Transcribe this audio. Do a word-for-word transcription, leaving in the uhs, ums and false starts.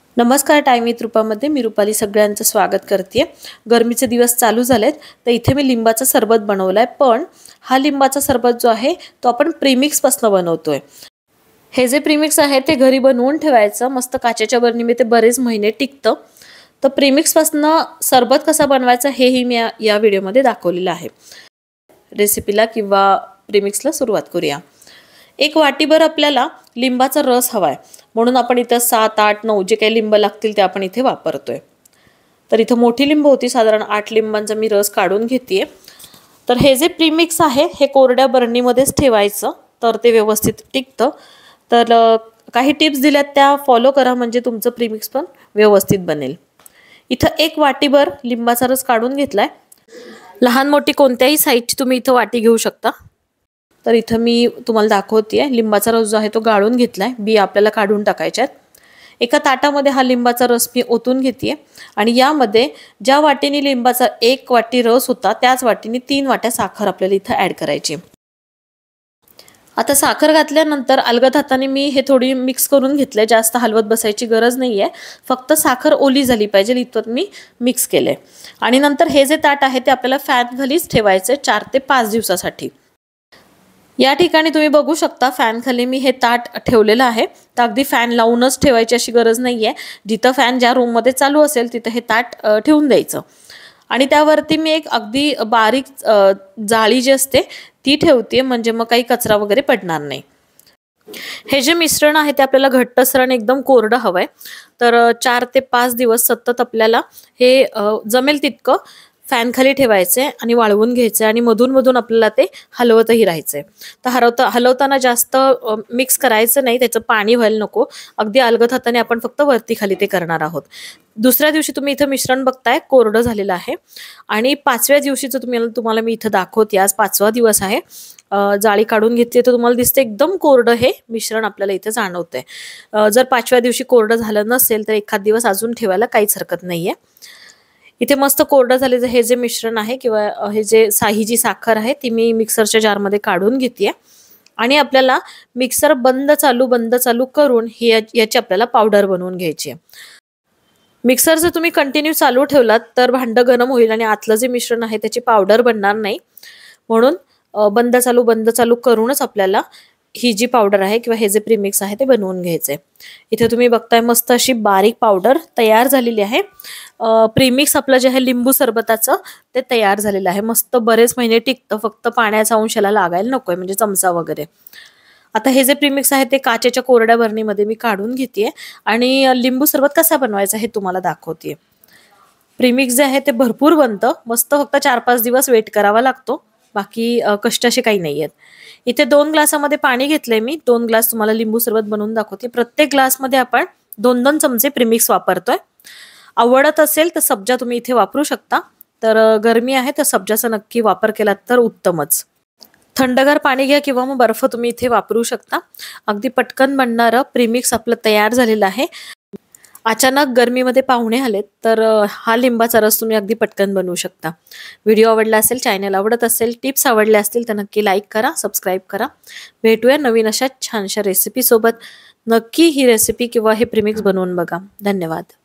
नमस्कार, time with रूपामध्ये मी रुपाली सगळ्यांचं स्वागत करते। गरमीचे दिवस चालू झालेत तर इथे मी लिंबाचा सरबत बनवलाय, पण हा लिंबाचा सरबत जो आहे तो आपण प्रीमिक्स पासून बनवतोय। हे जे प्रीमिक्स आहे ते घरी बनवून ठेवायचं, मस्त काचेच्या बरणीमध्ये बरेच महिने टिकतं। तर प्रीमिक्स पासून सरबत कसा बनवायचा हेही मी या व्हिडिओमध्ये दाखवलेलं आहे। रेसिपीला किंवा प्रीमिक्सला सुरुवात करूया। एक वाटीभर आपल्याला लिंबाचा रस हवाय, म्हणून आपण इथे सात आठ नऊ जे काही लिंब लागतील ते आपण इथे वापरतोय। तर इथे मोठी लिंब होती, साधारण आठ लिंबांचा मी रस काढून घेतेय। तर हे जे प्रीमिक्स आहे हे कोरड्या बरणीमध्येच ठेवायचं, तर ते व्यवस्थित टिकतं। तर काही टिप्स दिल्यात त्या फॉलो करा, म्हणजे तुमचं प्रीमिक्स पण व्यवस्थित बनेल। इथे एक वाटीभर लिंबाचा रस काढून घेतलाय। लहान मोठी कोणत्याही साईजची तुम्ही इथे वाटी घेऊ शकता। तर इथे मी तुम्हाला दाखवतेय, लिंबाचा रस जो आहे तो गाळून घेतलाय, बी आपल्याला काढून टाकायच्यात। एका ताटामध्ये हा लिंबाचा रस मी ओतून घेतेय आणि यामध्ये ज्या वाटीने लिंबाचा एक वाटी रस होता त्याच वाटीने तीन वाट्या साखर आपल्याला इथे ऍड करायची। आता साखर घातल्यानंतर अलगद हाताने मी हे थोडी मिक्स करून घेतले, जास्त हलवत बसायची गरज नाहीये, फक्त साखर ओली झाली पाहिजे इतपत मी मिक्स केले। आणि नंतर हे जे ताट आहे ते आपल्याला फॅन खालीच ठेवायचे चार ते पाच दिवसासाठी। या ठिकाणी तुम्ही बघू शकता फॅन खाली मी हे ताट ठेवलेलं आहे। तर अगदी फॅन लावूनच ठेवायची अशी गरज नाहीये, जिथं फॅन ज्या रूम मध्ये चालू असेल तिथे हे ताट ठेवून द्यायचं। आणि त्यावरती मी एक अगदी बारीक जाळी जी असते ती ठेवते, म्हणजे मग काही कचरा वगैरे पडणार नाही। हे जे मिश्रण आहे ते आपल्याला घट्टसर आणि एकदम कोरडं हवंय, तर चार ते पाच दिवस सतत आपल्याला हे जमेल तितकं फॅन खाली ठेवायचे आणि वाळवून घ्यायचे, आणि मधून मधून आपल्याला ते हलवतही राहायचे। तर हलवता हलवताना जास्त मिक्स करायचं नाही, त्याचं पाणी व्हायला नको, अगदी अलगद हाताने आपण फक्त वरती खाली ते करणार आहोत। दुसऱ्या दिवशी तुम्ही इथं मिश्रण बघताय कोरडं झालेलं आहे, आणि पाचव्या दिवशीचं तुम्ही तुम्हाला मी इथं दाखवते। आज पाचवा दिवस आहे। जाळी काढून घेतली तर तुम्हाला दिसते एकदम कोरडं हे मिश्रण आपल्याला इथे जाणवतंय। जर पाचव्या दिवशी कोरडं झालं नसेल तर एखाद दिवस अजून ठेवायला काहीच हरकत नाहीये। इथे मस्त कोरडं झालेलं हे जे मिश्रण आहे किंवा हे जे साही जी साखर आहे ती मी मिक्सरच्या जारमध्ये काढून घेतेय, आणि आपल्याला मिक्सर बंद चालू बंद चालू करून ही याची आपल्याला पावडर बनवून घ्यायची आहे। मिक्सर जर तुम्ही कंटिन्यू चालू ठेवलात तर भांडं गरम होईल आणि आतलं जे मिश्रण आहे त्याची पावडर बनणार नाही, म्हणून बंद चालू बंद चालू करूनच आपल्याला ही जी पावडर आहे किंवा हे जे प्रीमिक्स आहे ते बनवून घ्यायचे। इथे तुम्ही बघताय मस्त अशी बारीक पावडर तयार झालेली आहे। प्रीमिक्स आपलं जे आहे लिंबू सरबताचं ते तयार झालेलं आहे, मस्त बरेच महिने टिकतं, फक्त पाण्याचा अंश याला लागायला नकोय, म्हणजे चमचा वगैरे। आता हे जे प्रीमिक्स आहे ते काचेच्या कोरड्या बरणीमध्ये मी काढून घेतेय आणि लिंबू सरबत कसा बनवायचा हे तुम्हाला दाखवतेय। प्रीमिक्स जे आहे ते भरपूर बनतं, मस्त फक्त चार पाच दिवस वेट करावा लागतो, बाकी कष्ट असे काही नाहीयेत। इथे दोन ग्लासामध्ये पाणी घेतलंय मी, दोन ग्लास तुम्हाला लिंबू सरबत बनवून दाखवते। प्रत्येक ग्लासमध्ये आपण दोन दोन चमचे प्रीमिक्स वापरतोय। आवडत असेल तर सब्जा तुम्ही इथे वापरू शकता, तर गरमी आहे तर सब्जाचा नक्की वापर केलात तर उत्तमच। थंडगार पाणी घ्या किंवा मग बर्फ तुम्ही इथे वापरू शकता। अगदी पटकन बनणारं प्रीमिक्स आपलं तयार झालेलं आहे। अचानक गरमीमध्ये पाहुणे आलेत तर हा लिंबाचा रस तुम्ही अगदी पटकन बनवू शकता। व्हिडिओ आवडला असेल, चॅनल आवडत असेल, टिप्स आवडल्या असतील तर नक्की लाईक करा, सबस्क्राईब करा। भेटूया नवीन अशा छानशा रेसिपी सोबत। नक्की ही रेसिपी किंवा हे प्रीमिक्स बनवून बघा। धन्यवाद।